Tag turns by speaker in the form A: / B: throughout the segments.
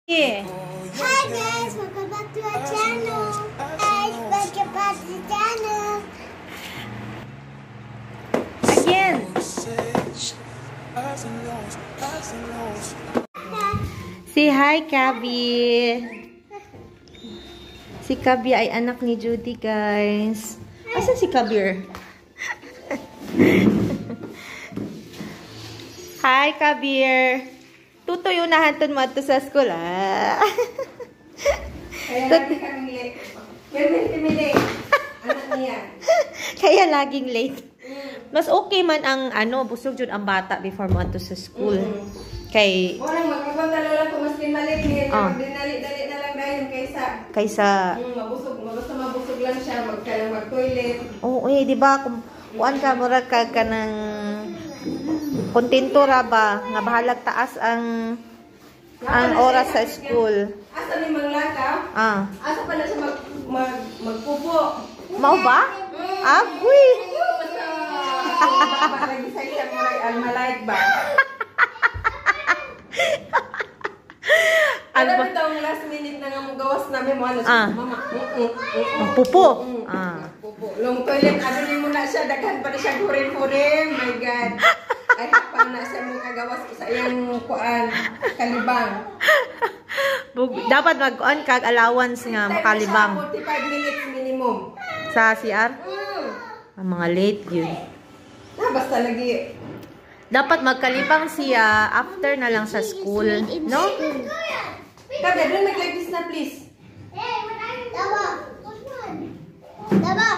A: Yeah.
B: Hi guys, welcome back to our channel. Guys, welcome back to the channel.
A: Again. Say hi, Kabi. Si Kabi ay anak ni Judy, guys. Asan si Kabir? Hi, Kabir. Tutoy unahan mo ato sa school, ah.
C: Kaya lagi kaming late. Late. Anak niya.
A: Kaya laging late. Mas okay man ang busog jud ang bata before mo ato sa school. Kay
C: Walang magpapantalo lang kung mas maliit niya. Dinali-dali na lang dahil
A: kaysa
C: mabusog. Basta mabusog lang siya. Mag-toilet.
A: Oo, di ba? Kuan ka, murag ka ng kontento ra ba? Nga bahalag taas ang oras sa school.
C: Asa ni Manglakaw? Asa pala siya magpupo?
A: Mau ba? Agoy!
C: Basta lagi sa isang almalait ba? Ano ba itong last minute na nga gawas namin mo? Mama,
A: pupo.
C: Long toilet, ano mo na siya, daghan pa na siya hurin-hurin. My God. Ay, pa na siya mong kagawas sa iyang kuan, kalibang.
A: Dapat mag-on kag allowance nga makalibang.
C: 45 minutes minimum.
A: Sa CR? Ang mga late yun.
C: Basta lagi.
A: Dapat magkalibang siya after na lang sa school. No?
C: Kabe, bring my like this na please.
B: Daba.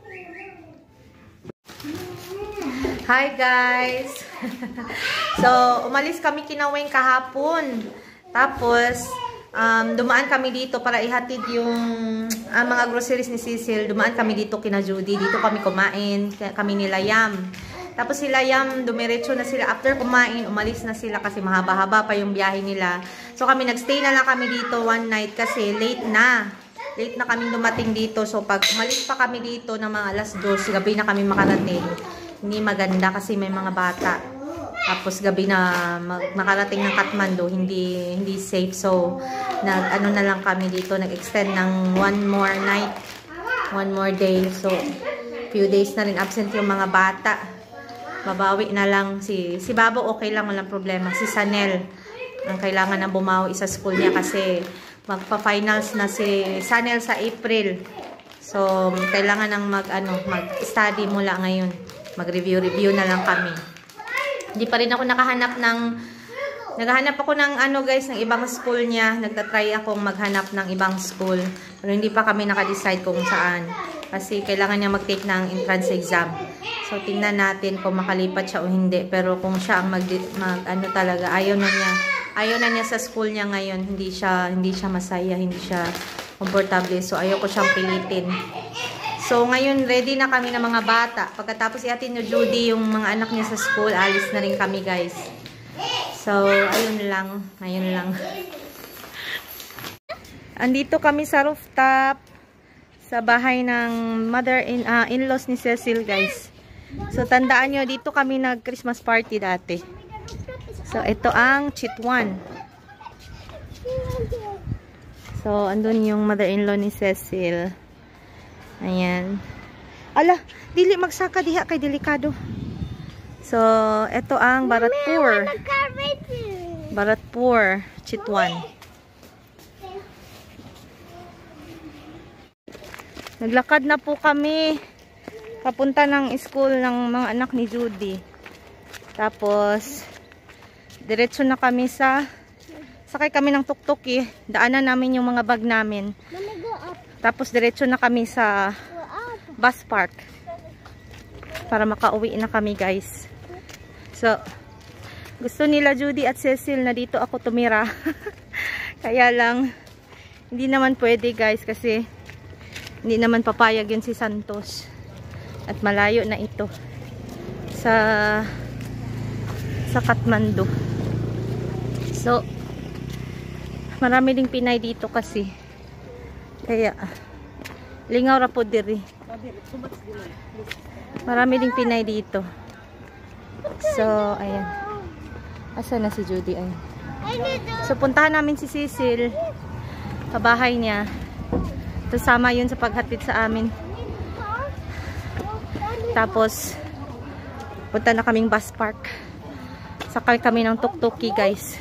A: Hi guys! So, umalis kami kinaweng kahapon. Tapos, dumaan kami dito para ihatid yung mga groceries ni Cecil. Dumaan kami dito kina Judy. Dito kami kumain. Kami nila Yam. Tapos sila Yam, dumiretso na sila. After kumain, umalis na sila kasi mahaba-haba pa yung biyahe nila. So kami, nagstay na lang kami dito one night kasi late na. Late na kami dumating dito. So pag umalis pa kami dito ng mga alas 2, gabi na kami makarating. Hindi maganda kasi may mga bata. Tapos gabi na makarating ng Kathmandu, hindi safe. So nag-ano na lang kami dito, nag-extend ng one more night, one more day. So few days na rin absent yung mga bata. Babawi na lang si Babo, okay lang, walang problema. Si Sanel ang kailangan na bumawi sa school niya kasi magpa-finals na si Sanel sa April. So kailangan nang mag-study mula ngayon. Mag-review na lang kami. Hindi pa rin ako naghahanap ako ng guys, ng ibang school niya. Nagtatry akong maghanap ng ibang school. Pero hindi pa kami nakadecide kung saan. Kasi kailangan niya mag-take ng entrance exam. So tingnan natin kung makalipat siya o hindi. Pero kung siya ang talaga, ayaw na niya sa school niya ngayon. Hindi siya masaya, hindi siya komportable. So ayaw ko siyang pilitin. So, ngayon, ready na kami ng mga bata. Pagkatapos ihatid ni Judy yung mga anak niya sa school, alis na rin kami, guys. So, ayun lang. Andito kami sa rooftop, sa bahay ng in-laws ni Cecil, guys. So, tandaan nyo, dito kami nag-Christmas party dati. So, ito ang Chitwan. So, andun yung mother-in-law ni Cecil. Ayan. Ala, dili magsaka diha kay delikado. So, ito ang Baratpur, Chitwan. Naglakad na po kami papunta ng school ng mga anak ni Judy. Tapos diretso na kami sakay kami ng tuktok eh. Daanan namin yung mga bag namin. Tapos diretso na kami sa bus park para makauwi na kami, guys. So, gusto nila Judy at Cecil na dito ako tumira. Kaya lang, hindi naman pwede, guys, kasi hindi naman papayag yun si Santos. At malayo na ito sa Kathmandu. So, marami ding Pinay dito kasi. Kaya, lingaw ra po diri. Marami ding Pinay dito. So, ayan. Asa na si Judy? Ayan. So, puntahan namin si Cecil. Pabahay niya. Kasama yun sa paghatid sa amin. Tapos, punta na kaming bus park. Sakay kami ng tuk-tuki, guys.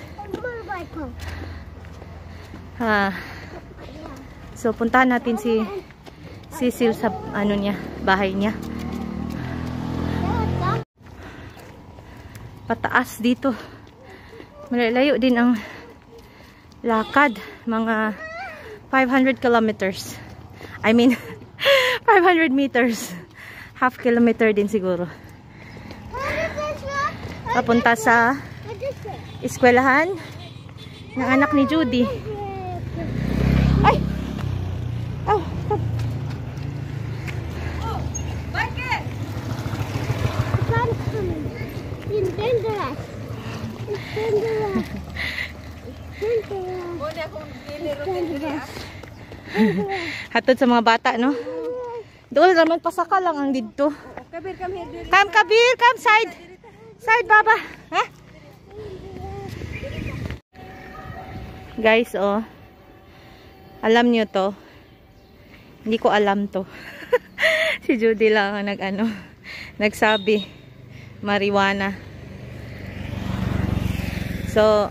A: So, puntahan natin si Cecil sa ano niya, bahay niya. Pataas dito. Malayo din ang lakad. Mga 500 kilometers. I mean, 500 meters. Half kilometer din siguro. Papunta sa eskwelahan ng anak ni Judy. Ay! Oh!
B: Bakit? It's dangerous. It's dangerous.
A: Hatod sa mga bata, no? Doon naman pasaka lang ang dito.
C: Kabir, come here.
A: Come, Kabir! Come, side! Side, Baba! Ha? Guys, oh. Alam nyo to. Hindi ko alam to. Si Judy lang ang nagsabi. Marijuana. So,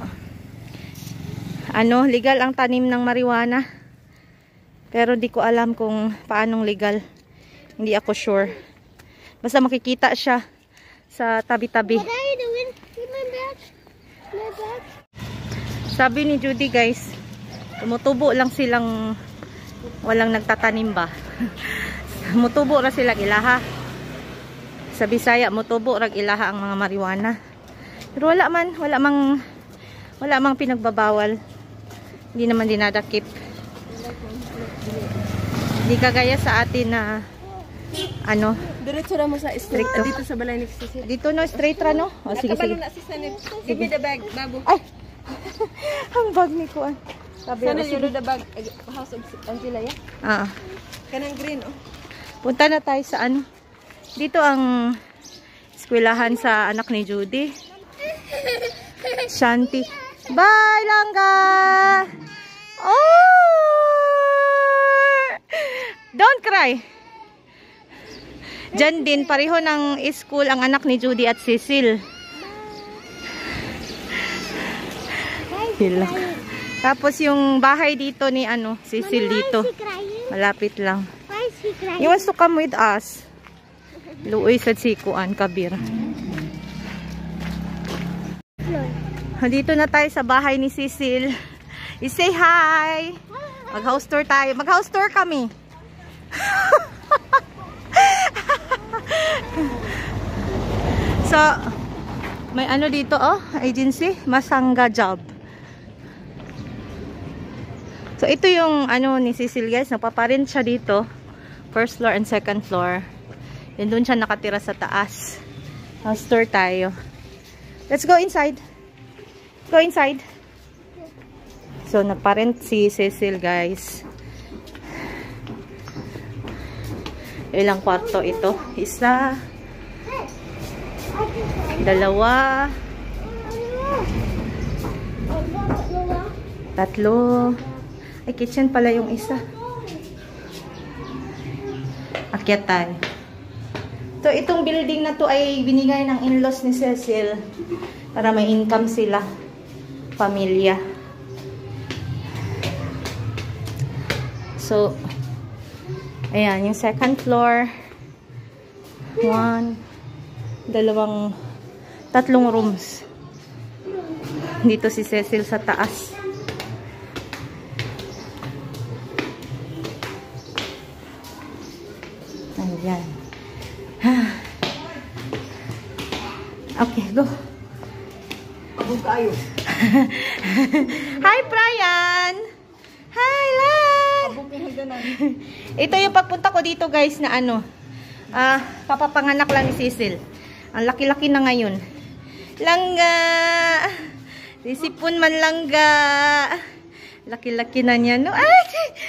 A: legal ang tanim ng marijuana. Pero di ko alam kung paanong legal. Hindi ako sure. Basta makikita siya sa tabi-tabi.
B: What are you doing? My bag.
A: Sabi ni Judy, guys, tumutubo lang silang walang nagtatanim ba. Mutubo ra sila ilaha. Sa Bisaya, mutubo ra ilaha ang mga marijuana. Pero wala mang pinagbabawal. Hindi naman dinadakip. Hindi kagaya sa atin na
C: Diretso na mo sa street.
A: Stricto.
C: Dito sa balay ni Cecil.
A: dito no, straight ra no? O, sige, sige.
C: Na si Sanit. Give me the bag, babu.
A: Ay! Ang bag ni Kuan. Sabi
C: Sanit,
A: sige.
C: you do the bag. House of Angela, ya? Kanang green, oh.
A: Punta na tayo sa dito ang eskwelahan sa anak ni Judy. Shanti. Bye, Langga! Oh! Don't cry. Diyan din, pareho ng school ang anak ni Judy at Cecil. Hilak. Tapos yung bahay dito ni Cecil dito. Malapit lang.
B: Why is he crying?
A: He wants to come with us. Luoy sa Sikuan, Kabir. Dito na tayo sa bahay ni Cecil. I-say hi! Mag-house tour tayo. Mag-house tour kami. So, may dito, agency. Masanga job. So, ito yung ni Cecil, guys. Nagpaparent siya dito. First floor and second floor. Then, doon siya nakatira sa taas. House tour tayo. Let's go inside. Go inside. So, nagparent si Cecil, guys. Ilang kwarto ito? Isa. Dalawa. Tatlo. Ay, kitchen pala yung isa. Akyat tayo. So, itong building na to ay binigay ng in-laws ni Cecil para may income sila. Pamilya. So, ayan, yung second floor. 3 rooms. Dito si Cecil sa taas. Ayan. Okay, go.
C: Pagod kayo.
A: Hi, Brian! Hi, Lan! Ito yung pagpunta ko dito, guys, na papapanganak lang ni Cecil. Ang laki-laki na ngayon. Langga! Sisipon man langga. Laki-laki na niya, no? Ay!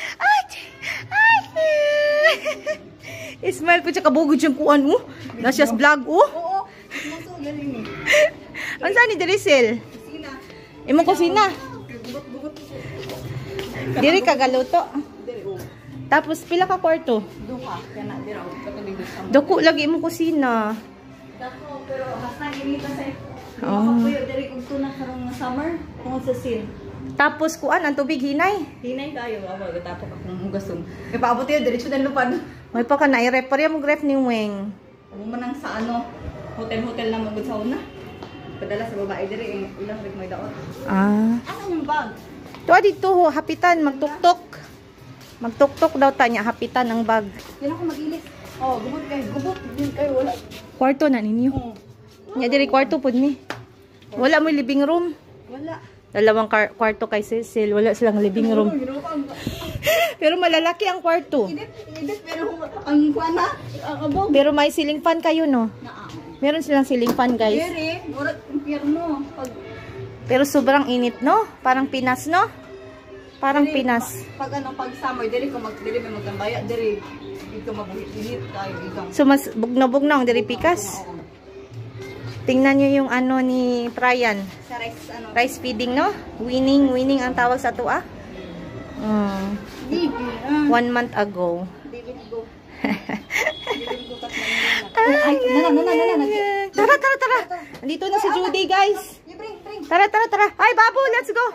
A: Ismail po siya kabugod siyang kuan, oh. Nasyas vlog, oh.
C: Oo. Maso, galing eh.
A: Ang saan ni Derisel? Imong kusina.
C: Bugot-bugot.
A: Diri ka galuto.
C: Diri o.
A: Tapos pila ka kwarto?
C: Duha. Kana diri o. Katulog sa mo.
A: Dako lagi imong kusina.
C: Dako pero hasta ginita sa
A: Oh.
C: Makapuyo diri kung tuna karong summer kung sa sin.
A: Tapos kuan ang tubig hinay.
C: Hinay kayo ako tapos akong hugason. Kay paabot yun diretso na lupad.
A: May pa ka na i-rep pa mo ref ni Weng.
C: Amo man ang sa ano, hotel na magud sa una. Padala sa babae diri ilang rig may daot.
A: Ah.
C: Ano yung bag?
A: Tuwa dito ho, hapitan magtuktok. Magtuktok daw ta niya hapitan ang bag.
C: Yan ako magilis. Oh, gubot din kayo wala.
A: Kwarto na ninyo.
C: Oh.
A: Nya diri kwarto pud ni. Wala mo living room.
C: Wala.
A: Dalawang kwarto kay Cecil, wala silang living room. Pero malalaki ang kwarto.
C: Edit pero ang kuana, ang abog.
A: Pero may ceiling fan kayo no.
C: Naa.
A: Meron silang ceiling fan guys.
C: Diri, murag impyerno pag
A: Pero sobrang init no? Parang Pinas no? Parang Pinas.
C: pag summer diri ko diri may magambaya diri dito mabuhit-init tayo ikang.
A: So mas bugno-bugno ang diri pikas. Tingnan nyo yung ano ni Brian.
C: Sa rice ano.
A: Rice feeding no? Winning ang tawag sa tuwa.
C: Bibi.
A: 1 month ago.
C: Bibi go. Bibi go kat man. Ay, nana.
A: Tara. Andito na si Judy guys.
C: Bring.
A: Tara. Ay, Babu, let's go.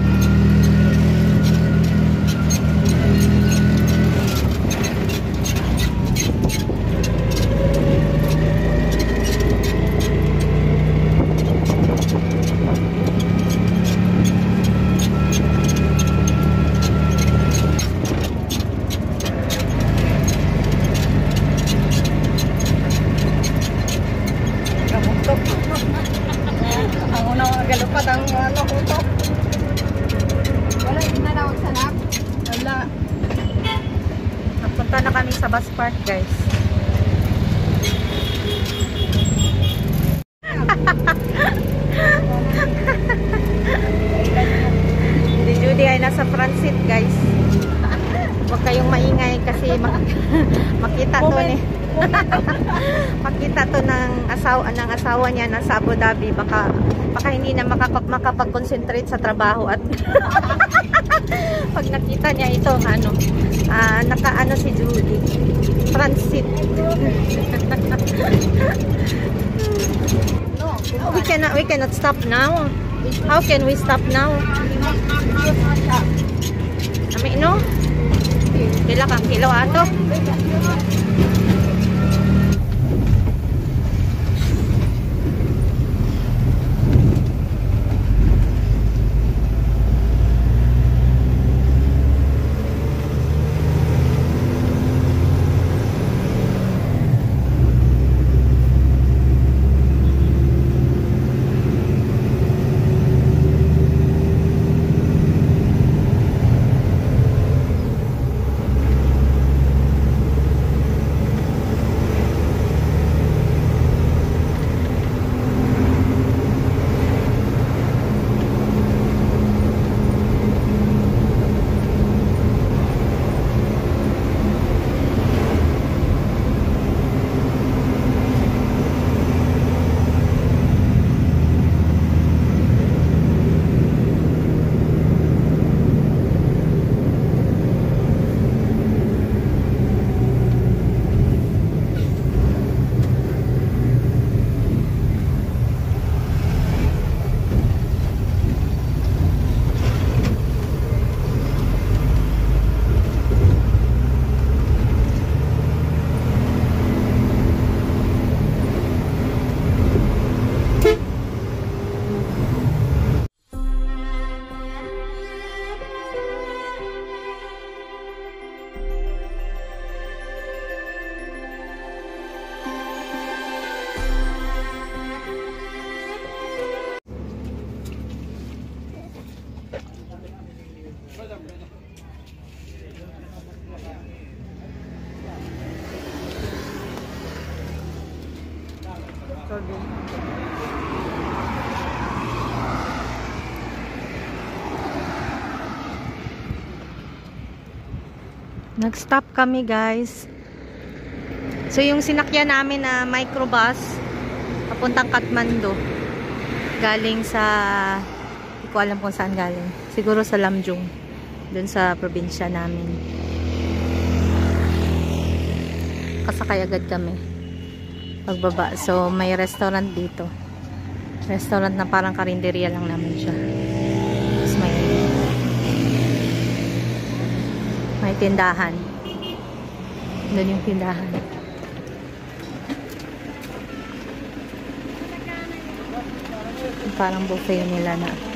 C: Ang unang galupat ang ano kuto. Wala inanawag sa nak. Wala.
A: Napunta na kami sa bus park guys. Si Judy ay nasa front seat guys. Huwag kayong maingay kasi makita to ni makita to ng asawa niya nasa Abu Dhabi, baka hindi na makapag-concentrate sa trabaho at pag nakita niya ito naka si Judy front seat. We cannot stop now. How can we stop now? Ami no? Kila kang kilo ato. Nag-stop kami guys. So yung sinakyan namin na microbus papuntang Kathmandu galing sa Hindi ko alam kung saan galing. Siguro sa Lamjung. Dun sa probinsya namin. Kasakay agad kami. Pagbaba. So, may restaurant dito. Restaurant na parang karinderya lang naman siya. Tapos may tindahan. Doon yung tindahan. Parang buffet nila na.